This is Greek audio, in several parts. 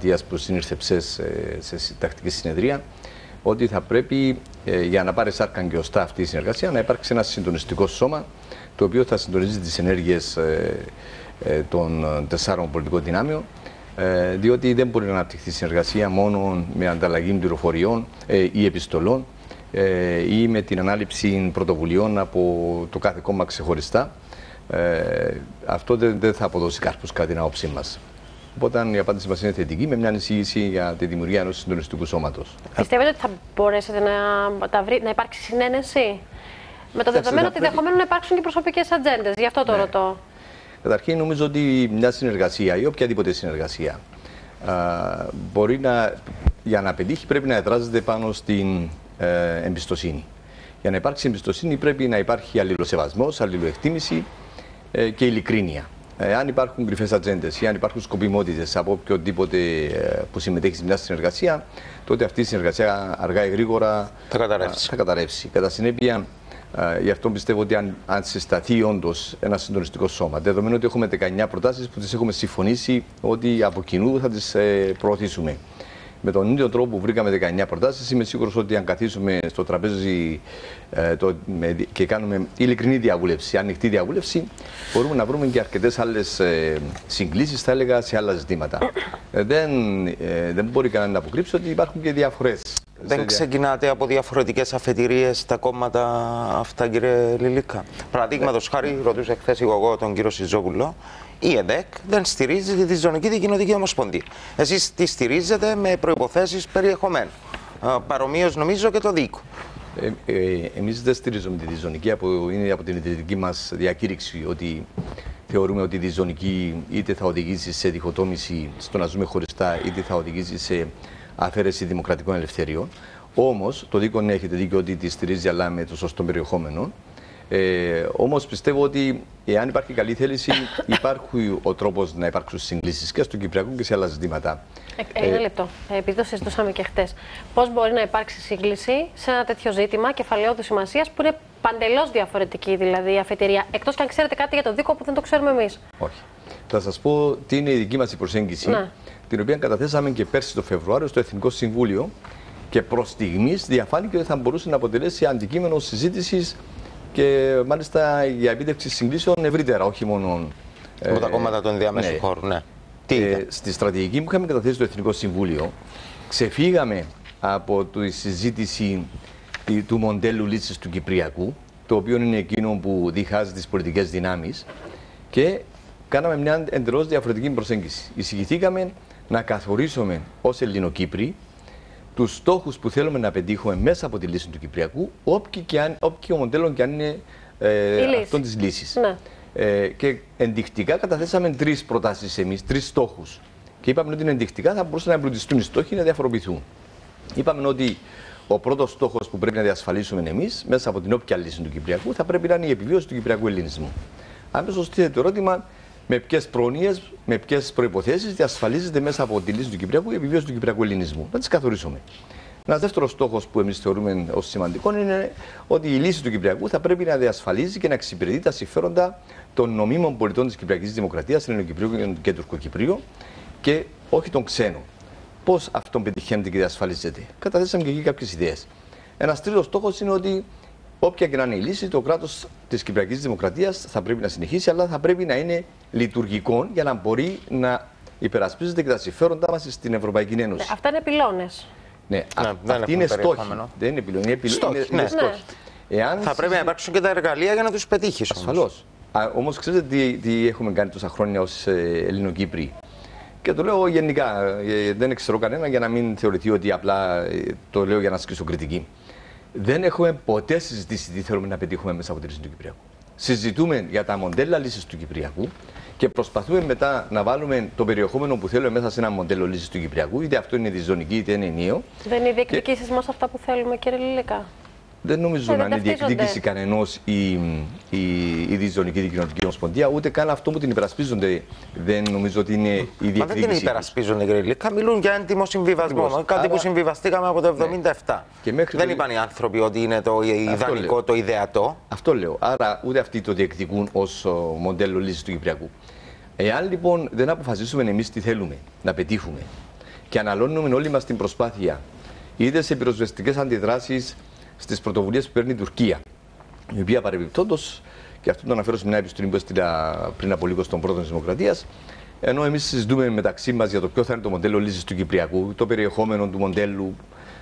που συνήρθεψε σε τακτική συνεδρία, ότι θα πρέπει για να πάρει σάρκα και οστά αυτή η συνεργασία να υπάρξει ένα συντονιστικό σώμα το οποίο θα συντονίζει τις ενέργειες των 4 πολιτικών δυνάμεων, διότι δεν μπορεί να αναπτυχθεί συνεργασία μόνο με ανταλλαγή πληροφοριών ή επιστολών ή με την ανάληψη πρωτοβουλειών από το κάθε κόμμα ξεχωριστά. Αυτό δεν θα αποδώσει κάρπους κατά την άποψή μας. Οπότε η απάντηση μας είναι θετική, με μια εισήγηση για τη δημιουργία ενός συντονιστικού σώματος. Πιστεύετε ότι θα μπορέσετε να υπάρξει συνένεση, με το δεδομένο ότι ενδεχομένως να υπάρξουν και προσωπικές ατζέντες? Γι' αυτό το ρωτώ. Καταρχήν, νομίζω ότι μια συνεργασία ή οποιαδήποτε συνεργασία μπορεί για να πετύχει πρέπει να εδράζεται πάνω στην εμπιστοσύνη. Για να υπάρξει εμπιστοσύνη πρέπει να υπάρχει αλληλοσεβασμός, αλληλοεκτίμηση και ειλικρίνεια. Αν υπάρχουν κρυφές ατζέντες ή αν υπάρχουν σκοπιμότητες από οποιοδήποτε που συμμετέχει σε μια συνεργασία, τότε αυτή η συνεργασία αργά ή γρήγορα θα καταρρεύσει. Κατά συνέπεια, γι' αυτό πιστεύω ότι αν συσταθεί όντως ένα συντονιστικό σώμα, δεδομένου ότι έχουμε 19 προτάσεις που τις έχουμε συμφωνήσει ότι από κοινού θα τις προωθήσουμε. Με τον ίδιο τρόπο που βρήκαμε 19 προτάσεις, είμαι σίγουρος ότι αν καθίσουμε στο τραπέζι και κάνουμε ειλικρινή διαβούλευση, ανοιχτή διαβούλευση, μπορούμε να βρούμε και αρκετές άλλες συγκλήσεις, θα έλεγα, σε άλλα ζητήματα. Δεν μπορεί κανένα να αποκρύψει ότι υπάρχουν και διαφορές. Δεν ξεκινάτε από διαφορετικές αφετηρίες τα κόμματα αυτά, κύριε Λιλίκα? Παραδείγματος χάρη, ρωτούσα χθες εγώ τον κύριο Σιζόπουλο, η ΕΔΕΚ δεν στηρίζει τη Διζωνική Δικοινοτική Ομοσπονδία. Εσείς τη στηρίζετε με προϋποθέσεις περιεχομένου. Παρομοίως νομίζω και το ΔΙΚΟ. Εμείς δεν στηρίζουμε τη Διζωνική, είναι από την ιδρυτική μας διακήρυξη ότι θεωρούμε ότι η Διζωνική είτε θα οδηγήσει σε διχοτόμηση στο να ζούμε χωριστά, είτε θα οδηγήσει σε αφαίρεση δημοκρατικών ελευθεριών. Όμως, το ΔΙΚΟ, ναι, έχετε δίκιο ότι τη στηρίζει, αλλά με το σωστό περιεχόμενο. Όμως πιστεύω ότι εάν υπάρχει καλή θέληση, υπάρχει ο τρόπος να υπάρξουν συγκλήσεις και στο Κυπριακό και σε άλλα ζητήματα. Ένα λεπτό. Επειδή το συζητούσαμε και χτες, πώς μπορεί να υπάρξει σύγκληση σε ένα τέτοιο ζήτημα κεφαλαιόδου σημασίας που είναι παντελώς διαφορετική, δηλαδή η αφετηρία, εκτός και αν ξέρετε κάτι για το ΔΙΚΟ που δεν το ξέρουμε εμείς? Όχι. Θα σας πω τι είναι η δική μας προσέγγιση, την οποία καταθέσαμε και πέρσι το Φεβρουάριο στο Εθνικό Συμβούλιο και προς στιγμής διαφάνηκε ότι θα μπορούσε να αποτελέσει αντικείμενο συζήτησης και μάλιστα για επίτευξη συγκλήσεων ευρύτερα, όχι μόνο από τα κόμματα του ενδιάμεσου χώρου. Ναι. Στη στρατηγική που είχαμε καταθέσει στο Εθνικό Συμβούλιο, ξεφύγαμε από τη συζήτηση του μοντέλου λύσης του Κυπριακού, το οποίο είναι εκείνο που διχάζει τις πολιτικές δυνάμεις, και κάναμε μια εντελώς διαφορετική προσέγγιση. Εισηγηθήκαμε να καθορίσουμε ως Ελληνοκύπροι τους στόχους που θέλουμε να πετύχουμε μέσα από τη λύση του Κυπριακού, όποιο μοντέλο και αν είναι αυτόν της λύσης. Ναι. Και ενδεικτικά καταθέσαμε 3 προτάσεις εμείς, 3 στόχους. Και είπαμε ότι ενδεικτικά θα μπορούσαν να εμπλουτιστούν οι στόχοι, να διαφοροποιηθούν. Είπαμε ότι ο πρώτος στόχος που πρέπει να διασφαλίσουμε εμείς μέσα από την όποια λύση του Κυπριακού θα πρέπει να είναι η επιβίωση του Κυπριακού ελληνισμού. Αμέσως τίθεται το ερώτημα, με ποιες πρόνοιες, με ποιες προϋποθέσεις διασφαλίζεται μέσα από τη λύση του Κυπριακού η επιβίωση του Κυπριακού ελληνισμού. Να τις καθορίσουμε. Ένας δεύτερος στόχος που εμείς θεωρούμε ως σημαντικό είναι ότι η λύση του Κυπριακού θα πρέπει να διασφαλίζει και να εξυπηρετεί τα συμφέροντα των νομίμων πολιτών της Κυπριακής Δημοκρατίας, Ελληνοκυπρίου και Τουρκοκυπρίου, και όχι των ξένων. Πώς αυτό πετυχαίνεται και διασφαλίζεται? Καταθέσαμε και εκεί κάποιες ιδέες. Ένας τρίτος στόχος είναι ότι όποια και να είναι η λύση, το κράτος της Κυπριακής Δημοκρατίας θα πρέπει να συνεχίσει, αλλά θα πρέπει να είναι λειτουργικό για να μπορεί να υπερασπίζεται και τα συμφέροντά μας στην Ευρωπαϊκή Ένωση. Αυτά είναι πυλώνες. Ναι, αυτή είναι στόχη. Δεν είναι πυλώνη, είναι στόχη. Θα πρέπει να υπάρξουν και τα εργαλεία για να τους πετύχεις. Ασφαλώς. Όμως ξέρετε τι έχουμε κάνει τόσα χρόνια ως Ελληνοκύπροι? Και το λέω γενικά, δεν ξέρω κανένα για να μην θεωρηθεί ότι απλά το λέω για να ασκήσω κριτική. Δεν έχουμε ποτέ συζητήσει τι θέλουμε να πετύχουμε μέσα από τη λύση του Κυπριακού. Συζητούμε για τα μοντέλα λύσης του Κυπριακού και προσπαθούμε μετά να βάλουμε το περιεχόμενο που θέλουμε μέσα σε ένα μοντέλο λύσης του Κυπριακού, είτε αυτό είναι διζωνική είτε είναι ενιαίο. Δεν είναι η διεκδικήσεις μας αυτά που θέλουμε, κύριε Λιλίκα? Δεν νομίζω να είναι διεκδίκηση κανενός η Διζωνική Δικοινοτική Ομοσπονδία, ούτε καν αυτό που την υπερασπίζονται. Δεν νομίζω ότι είναι η διεκδίκηση. Μα δεν την υπερασπίζονται, κύριε Λιλίκα. Μιλούν για έντιμο συμβιβασμό. Κάτι που συμβιβαστήκαμε από το 1977. Ναι. Δεν είπαν οι άνθρωποι ότι είναι το ιδανικό, το ιδεατό. Αυτό λέω. Άρα ούτε αυτοί το διεκδικούν ως μοντέλο λύσης του Κυπριακού. Εάν λοιπόν δεν αποφασίσουμε εμείς τι θέλουμε να πετύχουμε, και αναλώνουμε όλοι μας την προσπάθεια, είτε σε πυροσβεστικές αντιδράσεις στις πρωτοβουλίες που παίρνει η Τουρκία, η οποία παρεμπιπτόντως, και αυτό το αναφέρω σε μια επιστολή που έστειλα πριν από λίγο στον πρόεδρο της Δημοκρατίας, ενώ εμείς συζητούμε μεταξύ μας για το ποιο θα είναι το μοντέλο λύσης του Κυπριακού, το περιεχόμενο του μοντέλου,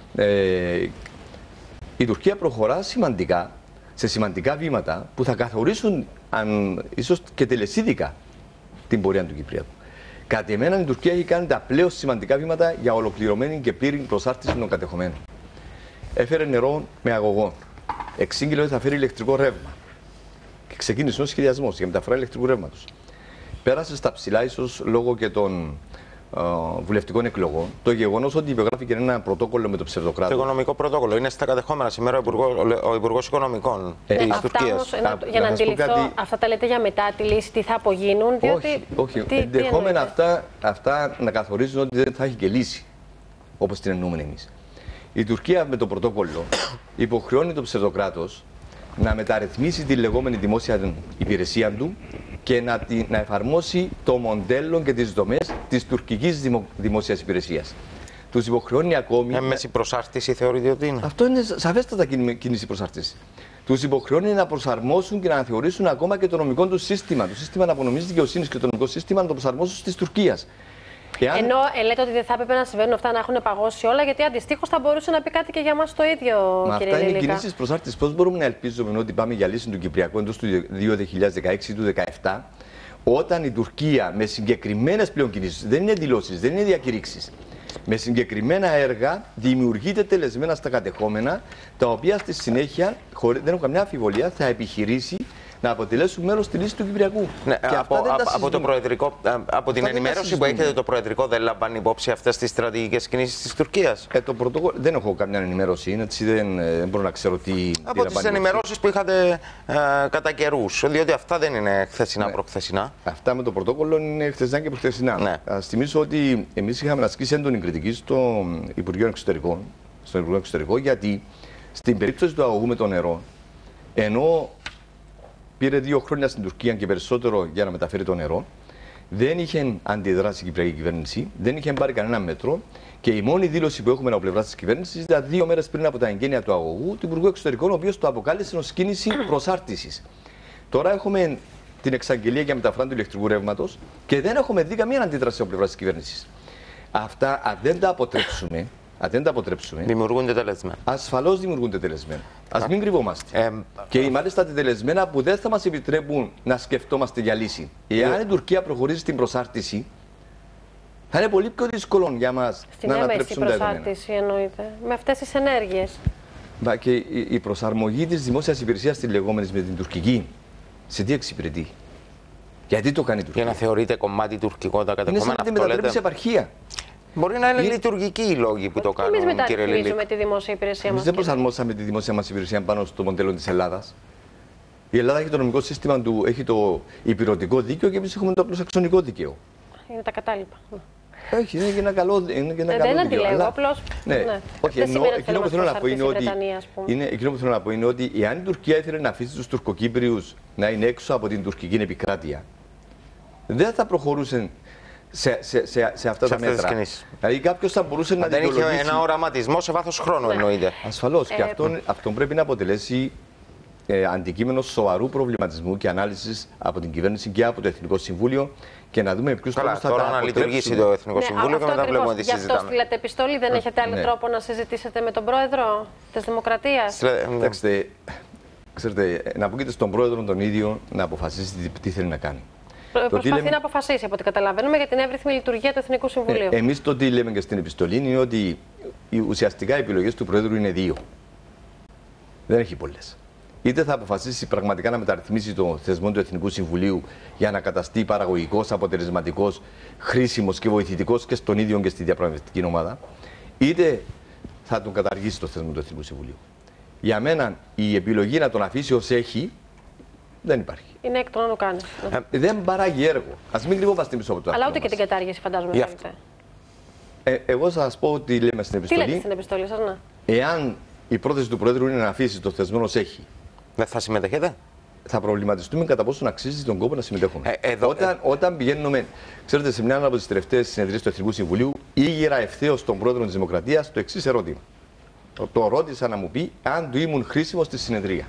η Τουρκία προχωρά σημαντικά, σε σημαντικά βήματα που θα καθορίσουν ίσως και τελεσίδικα την πορεία του Κυπριακού. Κατ' εμένα η Τουρκία έχει κάνει τα πλέον σημαντικά βήματα για ολοκληρωμένη και πλήρη προσάρτηση των κατεχομένων. Έφερε νερό με αγωγό. Εξήγηλε ότι θα φέρει ηλεκτρικό ρεύμα. Και ξεκίνησε ο σχεδιασμός για μεταφορά ηλεκτρικού ρεύματος. Πέρασε στα ψηλά, ίσως λόγω και των βουλευτικών εκλογών, το γεγονός ότι υπεγράφηκε ένα πρωτόκολλο με το ψευδοκράτος. Το οικονομικό πρωτόκολλο είναι στα κατεχόμενα σήμερα ο Υπουργός Οικονομικών της Τουρκίας. Για να αντιληφθώ, αυτά τα λέτε για μετά τη λύση, τι θα απογίνουν, διότι. Όχι. Ενδεχόμενα αυτά να καθορίζουν ότι δεν θα έχει και λύση, όπως την εννοούμε εμείς. Η Τουρκία με το πρωτόκολλο υποχρεώνει το ψευδοκράτος να μεταρρυθμίσει τη λεγόμενη δημόσια υπηρεσία του και να εφαρμόσει το μοντέλο και τις δομές της τουρκικής δημόσιας υπηρεσίας. Τους υποχρεώνει ακόμη. Έμμεση προσάρτηση θεωρείτε ότι είναι? Αυτό είναι σαφέστατα κίνηση προσάρτηση. Τους υποχρεώνει να προσαρμόσουν και να θεωρήσουν ακόμα και το νομικό του σύστημα. Το σύστημα αναπονομής δικαιοσύνης και το νομικό σύστημα να το προσαρμόσουν της Τουρκίας. Ενώ λέτε ότι δεν θα έπρεπε να συμβαίνουν αυτά, να έχουν παγώσει όλα, γιατί αντιστοίχως θα μπορούσε να πει κάτι και για μας το ίδιο, Μα κύριε αυτά Λιλίκα. είναι κινήσεις προσάρτησης. Πώς μπορούμε να ελπίζουμε ότι πάμε για λύση του Κυπριακού εντός του 2016 ή του 2017, όταν η Τουρκία με συγκεκριμένες πλέον κινήσεις, δεν είναι δηλώσεις, δεν είναι διακηρύξεις, με συγκεκριμένα έργα δημιουργείται τελεσμένα στα κατεχόμενα, τα οποία στη συνέχεια, δεν έχω καμιά αμφιβολία, θα επιχειρήσει να αποτελέσουν μέρος στη λύση του Κυπριακού. Ναι, από την ενημέρωση που έχετε, το Προεδρικό δεν λαμβάνει υπόψη αυτές τις στρατηγικές κινήσεις της Τουρκίας? Δεν έχω καμιά ενημέρωση, έτσι δεν μπορώ να ξέρω τι. Από τις ενημερώσεις που είχατε κατά καιρούς, διότι αυτά δεν είναι χθεσινά, προχθεσινά. Αυτά με το πρωτόκολλο είναι χθεσινά και προχθεσινά. Ναι. Ας θυμίσω ότι εμείς είχαμε ασκήσει έντονη κριτική στο Υπουργείο Εξωτερικών, γιατί στην περίπτωση του αγωγού με το νερό, ενώ πήρε 2 χρόνια στην Τουρκία και περισσότερο για να μεταφέρει το νερό, δεν είχε αντιδράσει η Κυπριακή κυβέρνηση, δεν είχε πάρει κανένα μέτρο και η μόνη δήλωση που έχουμε από πλευρά τη κυβέρνηση ήταν 2 μέρες πριν από τα εγγένεια του αγωγού του Υπουργού Εξωτερικών, ο οποίος το αποκάλεσε ως κίνηση προσάρτησης. Τώρα έχουμε την εξαγγελία για μεταφορά του ηλεκτρικού ρεύματος και δεν έχουμε δει καμία αντίδραση από πλευρά τη κυβέρνηση. Αυτά, αν δεν τα αποτρέψουμε, δημιουργούνται τελεσμένα. Ασφαλώς δημιουργούνται τελεσμένα. Ας μην κρυβόμαστε. Και μάλιστα τελεσμένα που δεν θα μας επιτρέπουν να σκεφτόμαστε για λύση. Εάν η Τουρκία προχωρήσει στην προσάρτηση, θα είναι πολύ πιο δύσκολο για μας να ανατρέψουμε τα δεδομένα. Στην προσάρτηση εννοείται, με αυτές τις ενέργειες. Και η προσαρμογή της δημόσιας υπηρεσίας τη λεγόμενη με την τουρκική, σε τι εξυπηρετεί? Γιατί το κάνει η Τουρκία? Για να θεωρείται κομμάτι τουρκικό τα κατεχόμενα? Είναι σαν να τη μετατρέπει σε επαρχία. Μπορεί να είναι λειτουργικοί οι λόγοι που το κάνουν, κύριε Λιλίκα. κύριε Λιλίκα. Εμείς μεταρρυθμίζουμε τη δημόσια υπηρεσία μας. Εμείς δεν προσαρμόσαμε τη δημόσια μας υπηρεσία πάνω στο μοντέλο της Ελλάδας. Η Ελλάδα έχει το νομικό σύστημα του, έχει το υπηρετικό δίκαιο και εμείς έχουμε το απλοσαξονικό δίκαιο. Είναι τα κατάλοιπα. Όχι, είναι και ένα καλό δίκαιο. Δεν αντιλέγω, απλώς. Ναι. Όχι, εκείνο που θέλω να πω είναι ότι εάν η Τουρκία ήθελε να αφήσει τους Τουρκοκύπριους να είναι έξω από την τουρκική επικράτεια, δεν θα προχωρούσε σε αυτά τα μέτρα. Δηλαδή κάποιος θα μπορούσε να δικαιολογήσει. Δεν είχε ένα οραματισμό σε βάθος χρόνου, εννοείται. Ασφαλώς. Και αυτό πρέπει να αποτελέσει αντικείμενο σοβαρού προβληματισμού και ανάλυσης από την κυβέρνηση και από το Εθνικό Συμβούλιο και να δούμε ποιους τρόπους θα τα αποτρέψουμε. Τώρα να λειτουργήσει το Εθνικό Συμβούλιο και μετά βλέπουμε τι συζητάμε. Γι' αυτό στείλατε επιστολή, δεν έχετε άλλο τρόπο να συζητήσετε με τον Πρόεδρο της Δημοκρατίας? Ξέρετε, να πω και στον Πρόεδρο τον ίδιο να αποφασίσει τι θέλει να κάνει. Προσπαθεί να αποφασίσει, από ό,τι καταλαβαίνουμε, για την εύρυθμη λειτουργία του Εθνικού Συμβουλίου. Εμείς το τι λέμε και στην επιστολή είναι ότι ουσιαστικά οι επιλογές του Πρόεδρου είναι 2. Δεν έχει πολλές. Είτε θα αποφασίσει πραγματικά να μεταρρυθμίσει το θεσμό του Εθνικού Συμβουλίου για να καταστεί παραγωγικός, αποτελεσματικός, χρήσιμος και βοηθητικός και στον ίδιο και στη διαπραγματευτική ομάδα, είτε θα τον καταργήσει το θεσμό του Εθνικού Συμβουλίου. Για μένα η επιλογή να τον αφήσει ως έχει δεν υπάρχει. Είναι εκ των όνων κάνει. Δεν παράγει έργο. Ας μην κρυβόμαστε πίσω από το Αλλά ούτε και την κατάργηση, φαντάζομαι. Εγώ θα σας πω ότι λέμε στην επιστολή. Τι λέτε στην επιστολή σας, ναι? Εάν η πρόθεση του Πρόεδρου είναι να αφήσει το θεσμό ως έχει, δεν θα συμμετέχετε? Θα προβληματιστούμε κατά πόσο αξίζει τον κόπο να συμμετέχουμε. Όταν πηγαίνουμε, ξέρετε, σε μια από τις τελευταίες συνεδρίες του Εθνικού Συμβουλίου, ήγηρα ευθέως τον πρόεδρο της Δημοκρατίας το εξής ερώτημα. Το ρώτησα να μου πει αν του ήμουν χρήσιμο στη συνεδρία.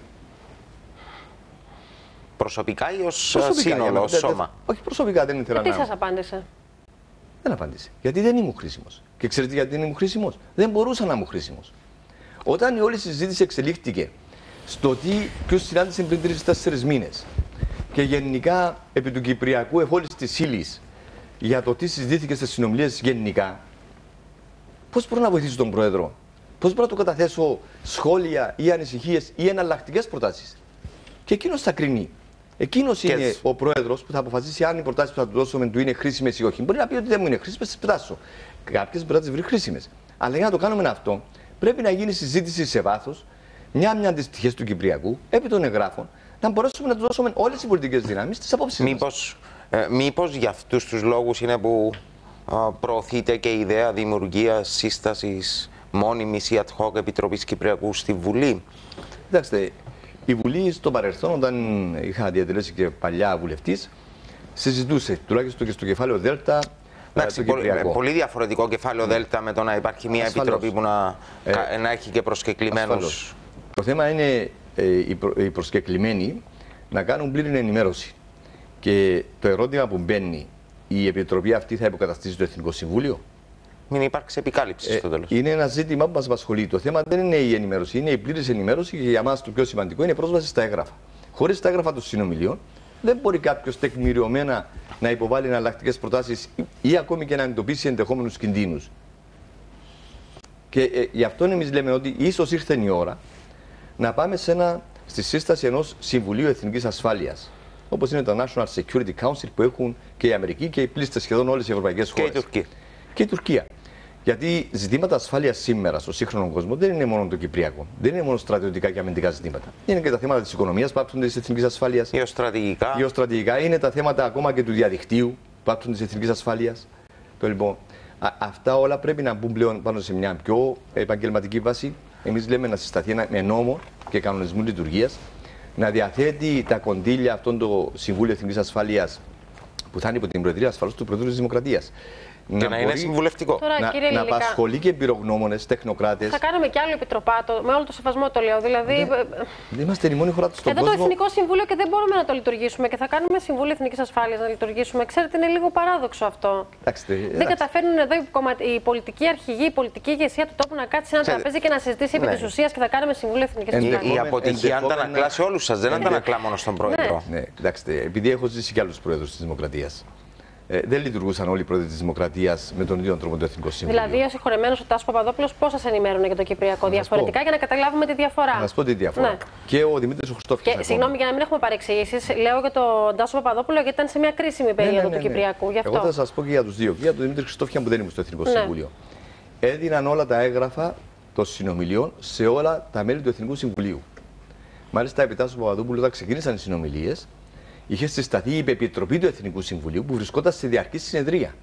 Προσωπικά ή ως σύνολο, ως σώμα? Όχι, προσωπικά δεν ήθελα να. Τι σας απάντησε? Δεν απάντησε. Γιατί δεν ήμουν χρήσιμος. Και ξέρετε γιατί δεν ήμουν χρήσιμος? Δεν μπορούσα να ήμουν χρήσιμος. Όταν η όλη συζήτηση εξελίχθηκε στο ποιος συνάντησε πριν 3-4 μήνες και γενικά επί του Κυπριακού εφόλης της ύλης για το τι συζητήθηκε στις συνομιλίες γενικά, πώς μπορώ να βοηθήσω τον Πρόεδρο? Πώς μπορώ να του καταθέσω σχόλια ή ανησυχίες ή εναλλακτικές προτάσεις? Και εκείνος θα κρίνει. Εκείνος είναι ο Πρόεδρος που θα αποφασίσει αν οι προτάσεις που θα του δώσουμε του είναι χρήσιμες ή όχι. Μπορεί να πει ότι δεν μου είναι χρήσιμες, τις πετάσω. Κάποιες μπορεί να τις βρει χρήσιμες. Αλλά για να το κάνουμε αυτό, πρέπει να γίνει συζήτηση σε βάθος, μια τις πτυχές του Κυπριακού, επί των εγγράφων, να μπορέσουμε να του δώσουμε όλες οι πολιτικές δυνάμεις τις απόψεις μας. Μήπως για αυτούς τους λόγους είναι που προωθείται και η ιδέα δημιουργίας σύστασης μόνιμης ή ad hoc επιτροπής Κυπριακού στη Βουλή? Κοιτάξτε, η Βουλή στο παρελθόν, όταν είχα διατελέσει και παλιά βουλευτής, συζητούσε τουλάχιστον και στο κεφάλαιο Δέλτα. Εντάξει, πολύ διαφορετικό κεφάλαιο Δέλτα με το να υπάρχει μια επιτροπή που να έχει και προσκεκλημένους. Το θέμα είναι οι προσκεκλημένοι να κάνουν πλήρη ενημέρωση. Και το ερώτημα που μπαίνει, η επιτροπή αυτή θα υποκαταστήσει το Εθνικό Συμβούλιο? Μην υπάρξει επικάλυψη στο τέλος. Είναι ένα ζήτημα που μας απασχολεί. Το θέμα δεν είναι η ενημέρωση, είναι η πλήρης ενημέρωση και για μας το πιο σημαντικό είναι η πρόσβαση στα έγγραφα. Χωρίς τα έγγραφα των συνομιλιών, δεν μπορεί κάποιος τεκμηριωμένα να υποβάλει εναλλακτικές προτάσεις ή ακόμη και να εντοπίσει ενδεχόμενους κινδύνους. Και γι' αυτό εμείς λέμε ότι ίσως ήρθε η ώρα να πάμε στη σύσταση ενός Συμβουλίου Εθνικής Ασφάλειας. Όπως είναι το National Security Council που έχουν και η Αμερική και οι πλήστες σχεδόν όλες οι ευρωπαϊκές χώρες. Και η Τουρκία. Και η Τουρκία. Γιατί ζητήματα ασφάλειας σήμερα στο σύγχρονο κόσμο δεν είναι μόνο το Κυπριακό. Δεν είναι μόνο στρατιωτικά και αμυντικά ζητήματα. Είναι και τα θέματα της οικονομίας που άπτονται της εθνικής ασφάλειας. Γεωστρατηγικά. Είναι τα θέματα ακόμα και του διαδικτύου που άπτονται της εθνικής ασφάλειας. Λοιπόν, αυτά όλα πρέπει να μπουν πλέον πάνω σε μια πιο επαγγελματική βάση. Εμείς λέμε να συσταθεί με νόμο και κανονισμού λειτουργίας, να διαθέτει τα κονδύλια αυτόν το Συμβούλιο Εθνικής Ασφάλειας που θα είναι υπό την Προεδρία ασφαλώς του Προεδρού της Δημοκρατίας. Και να είναι συμβουλευτικό. Τώρα, να απασχολεί και εμπειρογνώμονες, τεχνοκράτες. Θα κάνουμε και άλλο επιτροπάτο, με όλο το σεβασμό το λέω. Δηλαδή, δεν είμαστε η μόνη χώρα στον κόσμο. Εδώ το Εθνικό Συμβούλιο και δεν μπορούμε να το λειτουργήσουμε και θα κάνουμε Συμβούλιο Εθνικής Ασφάλειας να λειτουργήσουμε. Ξέρετε, είναι λίγο παράδοξο αυτό. Δεν καταφέρνουν εδώ η πολιτική αρχηγή, η πολιτική ηγεσία του τόπου να κάτσει σε ένα τραπέζι και να συζητήσει επί της ουσίας και θα κάνουμε Συμβούλιο Εθνικής Ασφάλειας. Η αποτυχία αντανακλά σε όλους σας, δεν αντανακλά μόνο στον Πρόεδρο. Ναι, κοιτάξτε, επειδή έχω ζήσει και άλλους Πρόεδρους της Δημοκρατίας. Δεν λειτουργούσαν όλοι οι πρόεδροι της Δημοκρατίας με τον ίδιο τρόπο το Εθνικό Συμβούλιο. Δηλαδή, ο συγχωρεμένος ο Τάσος Παπαδόπουλος πώς σας ενημέρωνε για το Κυπριακό διαφορετικά για να καταλάβουμε τη διαφορά? Να σας πω τη διαφορά. Ναι. Και ο Δημήτρης ο Χριστόφιας. Και συγγνώμη για να μην έχουμε παρεξηγήσεις, λέω για τον Τάσο Παπαδόπουλο γιατί ήταν σε μια κρίσιμη περίοδο του Κυπριακού. Γι' αυτό. Εγώ θα σας πω και για τους δύο. Και για τον Δημήτρη Χριστόφια που δεν ήμουν στο Εθνικό Συμβούλιο. Έδιναν όλα τα έγγραφα των συνομιλιών σε όλα τα μέλη του Εθνικού Συμβουλίου. Μάλιστα, επί Τάσου Παπαδόπουλου, όταν ξεκίνησαν οι συνομιλίες, είχε συσταθεί η υπεπιτροπή του Εθνικού Συμβουλίου που βρισκόταν στη διαρκή συνεδρία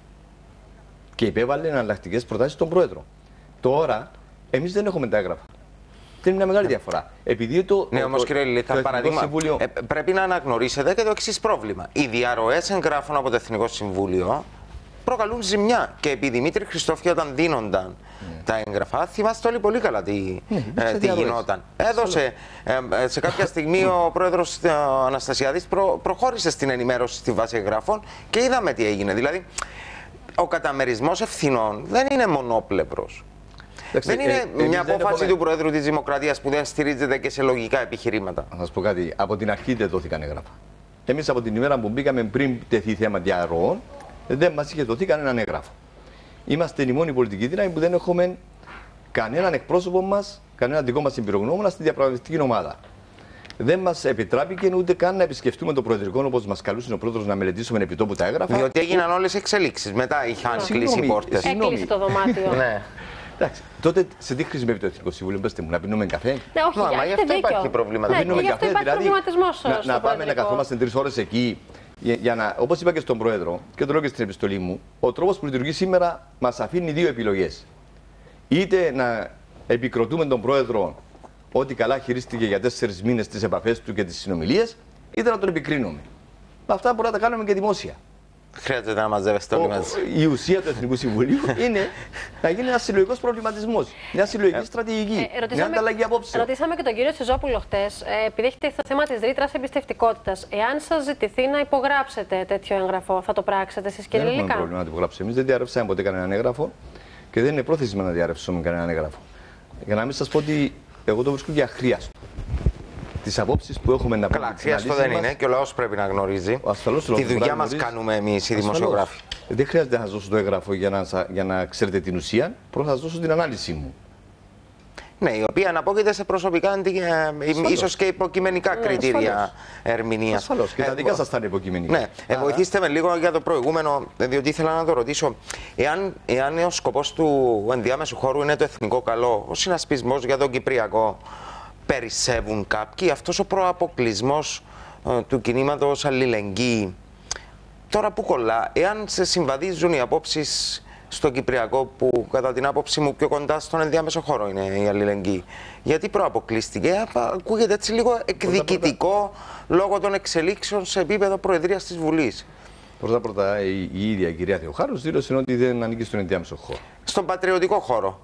και υπέβαλε εναλλακτικές προτάσεις στον Πρόεδρο. Τώρα, εμείς δεν έχουμε τα έγγραφα. Είναι μια μεγάλη διαφορά. Επειδή ναι, όμως κύριε Λιλίθα, παραδείγμα, Συμβούλιο... πρέπει να αναγνωρίσετε και το εξής πρόβλημα. Οι διαρροές εγγράφων από το Εθνικό Συμβούλιο προκαλούν ζημιά. Και επί Δημήτρη Χριστόφια, όταν δίνονταν τα έγγραφα, θυμάστε όλοι πολύ καλά τι γινόταν. Έδωσε σε κάποια στιγμή ο πρόεδρος Αναστασιάδης προχώρησε στην ενημέρωση στη βάση εγγράφων και είδαμε τι έγινε. Δηλαδή, ο καταμερισμός ευθυνών δεν είναι μονόπλευρος. Δεν είναι μια απόφαση του Προέδρου της Δημοκρατίας που δεν στηρίζεται και σε λογικά επιχειρήματα. Θα σας πω κάτι. Από την αρχή δεν δόθηκαν έγγραφα. Εμείς από την ημέρα που μπήκαμε πριν τεθεί θέμα διαρροών, δεν μας είχε δοθεί κανέναν έγγραφο. Είμαστε η μόνη πολιτική δύναμη που δεν έχουμε κανέναν εκπρόσωπο μας, κανέναν δικό μας εμπειρογνώμονα στη διαπραγματευτική ομάδα. Δεν μας επιτράπηκε ούτε καν να επισκεφτούμε το Προεδρικό, όπως μας καλούσε ο Πρόεδρος, να μελετήσουμε επί τόπου τα έγγραφα. Διότι έγιναν όλες οι εξελίξεις. Μετά είχαν κλείσει οι πόρτες. Έκλεισε το δωμάτιο. Ναι. Εντάξει, τότε σε τι χρησιμεύει το Εθνικό Συμβούλιο, πέστε μου, να πίνουμε καφέ? Ναι, όχι, μα γι' αυτό υπάρχει πρόβλημα. Ναι, γι' αυτό υπάρχει προβληματισμός. Να πάμε να καθόμαστε 3 ώρες εκεί. Όπως είπα και στον Πρόεδρο, και το λέω και στην επιστολή μου, ο τρόπος που λειτουργεί σήμερα μας αφήνει δύο επιλογές. Είτε να επικροτούμε τον Πρόεδρο ότι καλά χειρίστηκε για 4 μήνες τις επαφές του και τις συνομιλίες, είτε να τον επικρίνουμε. Αυτά μπορούμε να τα κάνουμε και δημόσια. Χρειάζεται να μαζεύεστε όλοι μαζί. Η ουσία του Εθνικού Συμβουλίου είναι να γίνει ένα συλλογικό προβληματισμό, μια συλλογική στρατηγική, μια ανταλλαγή απόψεων. Ρωτήσαμε και τον κύριο Τσιζόπουλο χτες, επειδή έχετε το θέμα της ρήτρας εμπιστευτικότητας. Εάν σας ζητηθεί να υπογράψετε τέτοιο έγγραφο, θα το πράξετε εσείς, κύριε Λιλικά? Δεν έχουμε πρόβλημα να το υπογράψουμε. Εμείς δεν διαρρεύσαμε ποτέ κανέναν έγγραφο και δεν είναι πρόθεση να διαρρεύσουμε κανέναν έγγραφο. Για να μην σας πω ότι εγώ το βρίσκω για αχρίαστο. Τις απόψεις που έχουμε να πούμε. Καλά, αχρίαστο δεν είναι και ο λαός πρέπει να γνωρίζει. Τη δουλειά μας κάνουμε εμείς οι δημοσιογράφοι. Δεν χρειάζεται να σας δώσω το έγγραφο για να ξέρετε την ουσία, πρώτα θα σας δώσω την ανάλυση μου. Ναι, η οποία αναπόκειται σε προσωπικά, ίσως και υποκειμενικά κριτήρια ερμηνείας. Ασφαλώς, και τα δικά σας θα είναι υποκειμενικά. Ναι, βοηθήστε με λίγο για το προηγούμενο, διότι ήθελα να το ρωτήσω. Εάν ο σκοπός του ενδιάμεσου χώρου είναι το εθνικό καλό, ο συνασπισμός για τον Κυπριακό, περισσεύουν κάποιοι, αυτός ο προαποκλεισμός του κινήματος αλληλεγγύη, τώρα που κολλά, εάν σε συμβαδίζουν οι απόψεις στο Κυπριακό, που κατά την άποψή μου πιο κοντά στον ενδιάμεσο χώρο είναι η αλληλεγγύη, γιατί προαποκλείστηκε? Ακούγεται έτσι λίγο εκδικητικό λόγω των εξελίξεων σε επίπεδο Προεδρίας της Βουλής. Πρώτα, η ίδια η κυρία Θεοχάρους δήλωσε ότι δεν ανήκει στον ενδιάμεσο χώρο. Στον πατριωτικό χώρο.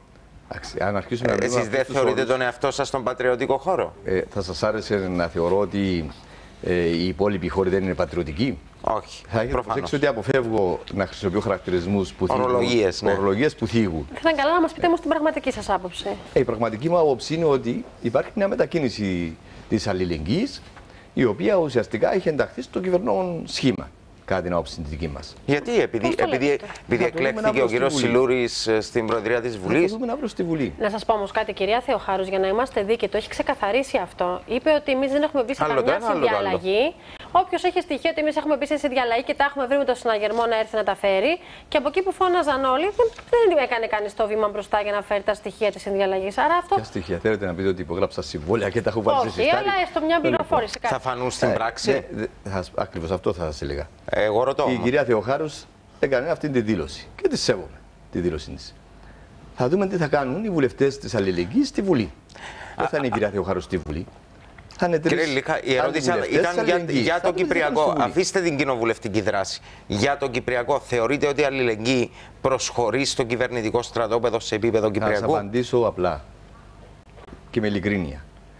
Εσείς δεν θεωρείτε τον εαυτό σας στον πατριωτικό χώρο? Θα σας άρεσε να θεωρώ ότι οι υπόλοιποι χώροι δεν είναι πατριωτικοί? Όχι. Θα ήθελα να προσέξω ότι αποφεύγω να χρησιμοποιώ χαρακτηρισμούς που θίγουν. Ορολογίες που θίγουν. Θα ήταν καλά να μας πείτε όμως την πραγματική σας άποψη. Η πραγματική μου άποψη είναι ότι υπάρχει μια μετακίνηση της αλληλεγγύης, η οποία ουσιαστικά έχει ενταχθεί στο κυβερνών σχήμα, κατά την άποψη τη δική μας. Γιατί, επειδή εκλέχθηκε ο κύριος Σιλούρης στην Προεδρία της Βουλής. Θα το δούμε αύριο στη Βουλή. Να σας πω όμως κάτι, κυρία Θεοχάρους, για να είμαστε δίκαιοι, το έχει ξεκαθαρίσει αυτό. Είπε ότι εμείς δεν έχουμε μπει σε καμιά συνδιαλλαγή. Όποιος έχει στοιχείο ότι εμείς έχουμε μπει σε συνδιαλλαγή και τα έχουμε βρει με τον συναγερμό να έρθει να τα φέρει. Και από εκεί που φώναζαν όλοι, δεν έκανε κανείς το βήμα μπροστά για να φέρει τα στοιχεία της συνδιαλλαγής. Άρα αυτό. Ποια στοιχεία? Θέλετε να πείτε ότι υπογράψα συμβόλαια και τα έχω βάλει σε συστάτη? Όχι, αλλά έστω μια πληροφόρηση. Θα φανούν στην πράξη. Ακριβώς αυτό θα σας έλεγα. Εγώ ρωτώ. Η κυρία Θεοχάρους έκανε αυτή τη δήλωση και τη σέβομαι τη δήλωσή της. Θα δούμε τι θα κάνουν οι βουλευτές της αλληλεγγύης στη Βουλή. Δεν θα είναι η κυρία Θεοχάρους στη Βουλή. Κύριε Λιλικά, η ερώτηση ήταν για το Κυπριακό. Αφήστε την κοινοβουλευτική δράση. Για το Κυπριακό, θεωρείτε ότι η αλληλεγγύη προσχωρεί στο κυβερνητικό στρατόπεδο σε επίπεδο Κυπριακού? Θα σας απαντήσω απλά και με ειλικρίνεια.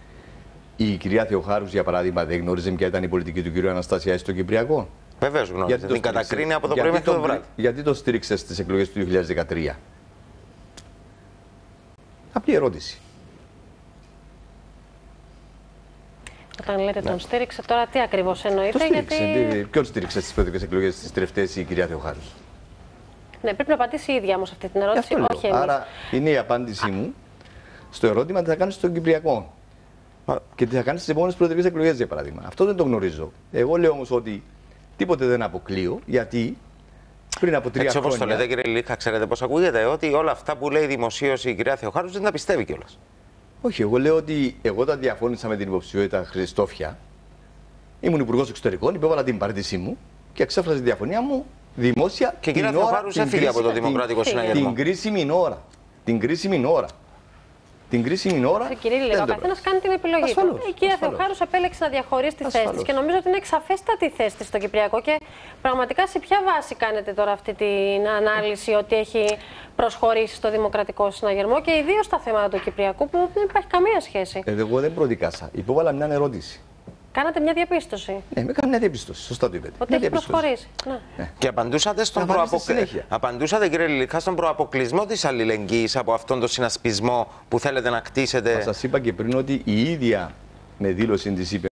Η κυρία Θεοχάρους, για παράδειγμα, δεν γνώριζε ποια ήταν η πολιτική του κυρίου Αναστασιάδη στο Κυπριακό? Βεβαίως γνώριζε. Την κατακρίνει από το πρωί μέχρι το βράδυ. Γιατί το στήριξε στις εκλογές του 2013? Απλή ερώτηση. Όταν λέτε τον στήριξε, τώρα τι ακριβώς εννοείτε? Ποιον στήριξε στις προεδρικές εκλογές στις τελευταίες η κυρία Θεοχάρους? Ναι, πρέπει να απαντήσει η ίδια όμως αυτή την ερώτηση, όχι εμείς. Άρα είναι η απάντησή μου στο ερώτημα τι θα κάνει στον Κυπριακό και τι θα κάνει στις επόμενες προεδρικές εκλογές, για παράδειγμα. Αυτό δεν το γνωρίζω. Εγώ λέω όμως ότι τίποτε δεν αποκλείω, γιατί πριν από 3 χρόνια. Έτσι όπως το λέτε, κύριε Λιλίκα, ξέρετε πώς ακούγεται? Ότι όλα αυτά που λέει δημοσίως η κυρία Θεοχάρους δεν τα πιστεύει κιόλας. Όχι, εγώ λέω ότι εγώ όταν διαφώνησα με την υποψηφιότητα Χριστόφια, ήμουν υπουργός εξωτερικών, υπέβαλα την παρέτησή μου και εξέφρασα τη διαφωνία μου δημόσια. Και η κυρία Θεοχάρους έφυγε από το Δημοκρατικό Συναγερμό. Την κρίσιμη ώρα. Την κρίσιμη ώρα. Την κρίσιμη ώρα. Κύριε Λιλίκα, ο καθένας κάνει την επιλογή του. Η κυρία Θεοχάρους επέλεξε να διαχωρίσει τη θέση της και νομίζω ότι είναι εξαφέστατη η θέση της στο Κυπριακό. Και πραγματικά σε ποια βάση κάνετε τώρα αυτή την ανάλυση ότι έχει προσχωρήσει στο Δημοκρατικό Συναγερμό και ιδίως στα θέματα του Κυπριακού που δεν υπάρχει καμία σχέση? Εγώ δεν προδικάσα. Υπέβαλα μια ερώτηση. Κάνατε μια διαπίστωση. Ναι, με έκανε μια διαπίστωση. Σωστά το είπατε. Ότι έχει προσχωρήσει. Ναι. Και απαντούσατε στον Απαντούσατε, κύριε Λιλικά, στον προαποκλεισμό της αλληλεγγύης από αυτόν τον συνασπισμό που θέλετε να κτίσετε. Σας είπα και πριν ότι η ίδια με δήλωση της είπε